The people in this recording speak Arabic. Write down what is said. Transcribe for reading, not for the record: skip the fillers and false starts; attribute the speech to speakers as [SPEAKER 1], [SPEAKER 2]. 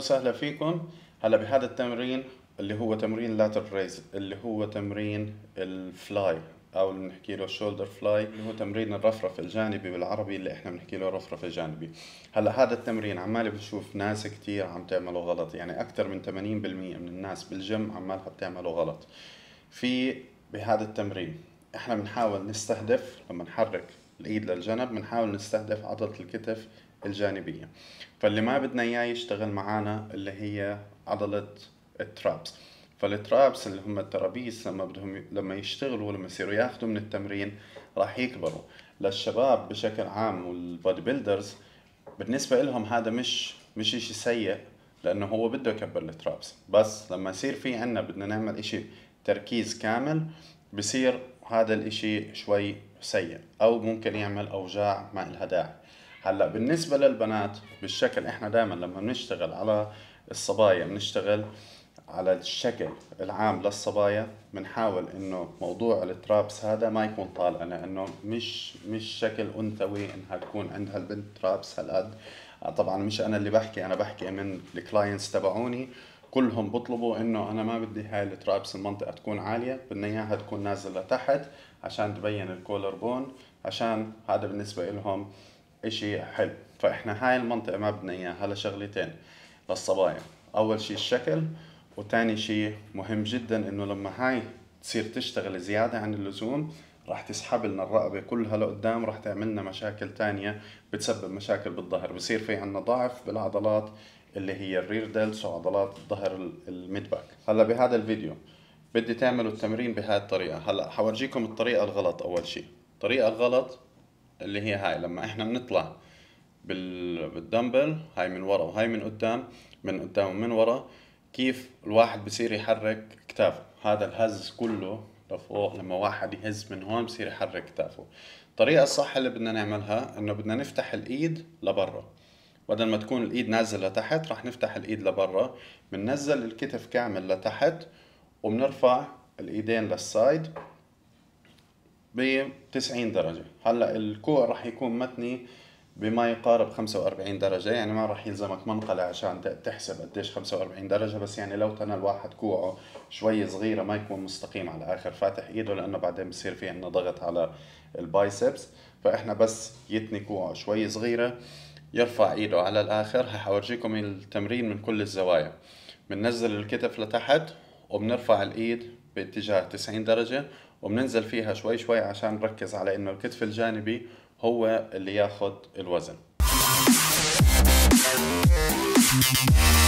[SPEAKER 1] وسهلا فيكم. هلا بهذا التمرين اللي هو تمرين لاتر ريز، اللي هو تمرين الفلاي او اللي بنحكي له شولدر فلاي، اللي هو تمرين الرفرف الجانبي بالعربي، اللي احنا بنحكي له رفرف الجانبي. هلا هذا التمرين عمالي بشوف ناس كتير عم تعمله غلط، يعني اكثر من 80% من الناس بالجيم عمالها بتعمله غلط. بهذا التمرين احنا بنحاول نستهدف، لما نحرك الايد للجنب بنحاول نستهدف عضلة الكتف الجانبية. فاللي ما بدنا اياه يشتغل معانا اللي هي عضلة الترابس. فالترابس اللي هم الترابيس لما يشتغلوا، لما يصيروا ياخذوا من التمرين راح يكبروا. للشباب بشكل عام والبودي بيلدرز بالنسبة لهم هذا مش اشي سيء، لانه هو بده يكبر الترابس، بس لما يصير في عنا بدنا نعمل اشي تركيز كامل بصير هذا الاشي شوي سيء، او ممكن يعمل اوجاع ما إلها داعي. هلا بالنسبة للبنات بالشكل، احنا دائما لما بنشتغل على الصبايا بنشتغل على الشكل العام للصبايا، بنحاول انه موضوع الترابس هذا ما يكون طالع، لانه مش شكل انثوي انها تكون عندها البنت ترابس هالقد. طبعا مش انا اللي بحكي، انا بحكي من الكلاينتس تبعوني، كلهم بطلبوا انه انا ما بدي هاي الترابس المنطقة تكون عالية، بدنا اياها تكون نازلة لتحت عشان تبين الكولر بون، عشان هذا بالنسبة لهم اشي حلو. فاحنا هاي المنطقة ما بدنا اياها لشغلتين للصبايا: اول شي الشكل، وتاني شي مهم جدا انه لما هاي تصير تشتغل زيادة عن اللزوم راح تسحب لنا الرقبة كلها لقدام، راح تعمل لنا مشاكل تانية بتسبب مشاكل بالظهر، بصير في عنا ضعف بالعضلات اللي هي الرير دلتس وعضلات الظهر الميد باك. هلا بهذا الفيديو بدي تعملوا التمرين بهاي الطريقة. هلا حورجيكم الطريقة الغلط. اول شي الطريقة الغلط اللي هي هاي، لما احنا بنطلع بالدمبل هاي من ورا وهاي من قدام، من قدام ومن ورا، كيف الواحد بصير يحرك كتافه. هذا الهز كله لفوق، لما واحد يهز من هون بصير يحرك كتافه. الطريقة الصح اللي بدنا نعملها انه بدنا نفتح الايد لبرا، بدل ما تكون الايد نازلة لتحت راح نفتح الايد لبرا، بننزل الكتف كامل لتحت وبنرفع الايدين للسايد ب 90 درجة. هلا الكوع راح يكون متني بما يقارب 45 درجة، يعني ما راح يلزمك منقلة عشان تحسب قديش 45 درجة، بس يعني لو تنى الواحد كوعه شوي صغيرة ما يكون مستقيم على آخر فاتح ايده، لأنه بعدين بصير في عنا ضغط على البايسبس. فإحنا بس يتني كوعه شوي صغيرة، يرفع ايده على الآخر. هحورجيكم التمرين من كل الزوايا. بننزل الكتف لتحت وبنرفع الايد باتجاه 90 درجة، وبننزل فيها شوي شوي عشان نركز على انه الكتف الجانبي هو اللي ياخد الوزن.